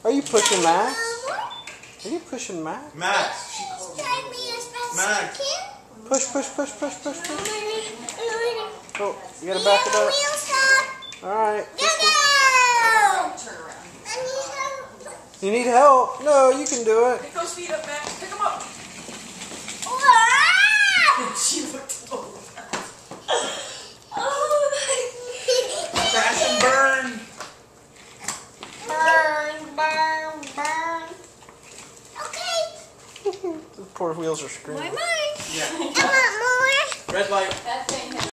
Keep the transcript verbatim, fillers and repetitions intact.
Are you pushing Max? Are you pushing Max? Max. She called me. Max. Push, push, push, push, push, push. Oh, you gotta back it up. Alright. You need help? No, you can do it. Pick those feet up, Max. Pick them up. She looked over. Crash and burn. Burn, burn, burn. Okay. The poor wheels are screaming. My mind. Yeah. I want more. Red light. That thing